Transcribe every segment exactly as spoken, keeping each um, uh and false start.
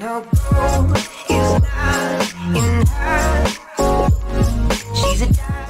No gold is not in her. She's a diamond.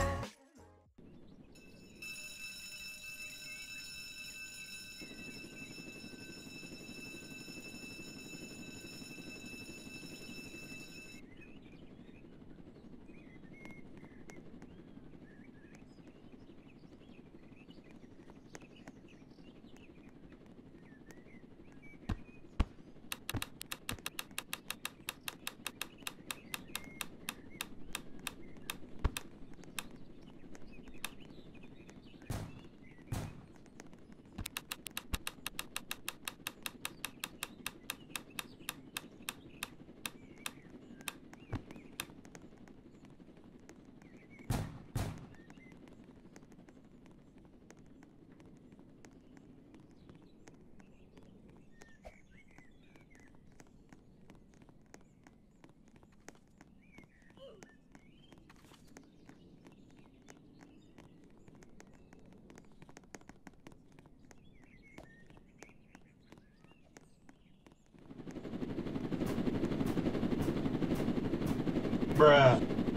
Bruh.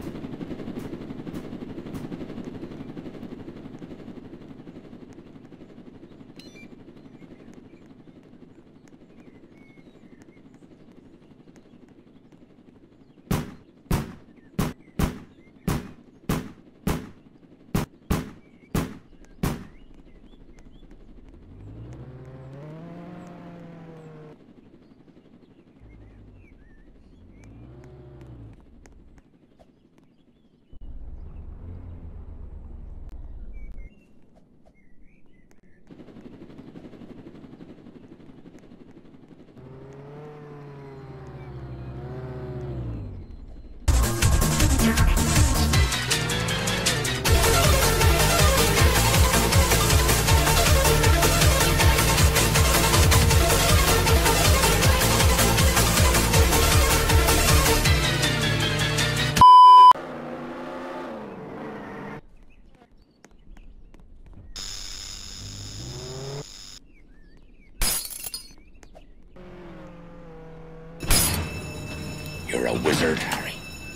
You're a wizard, Harry.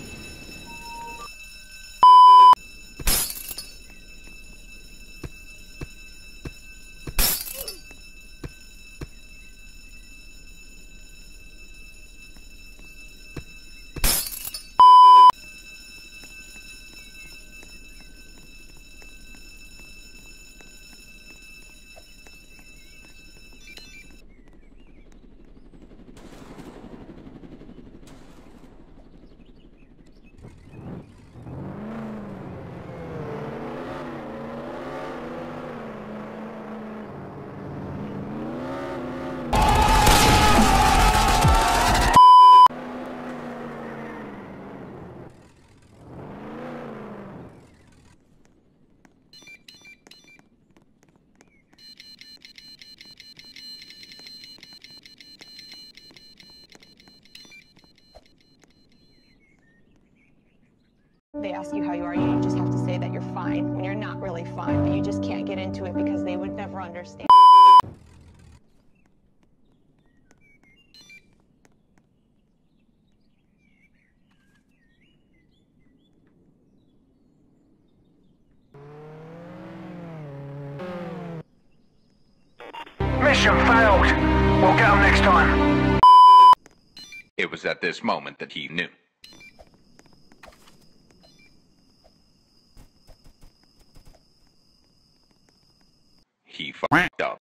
They ask you how you are, you just have to say that you're fine when you're not really fine, but you just can't get into it because they would never understand. Mission failed. We'll get them next time. It was at this moment that he knew. He fucked up.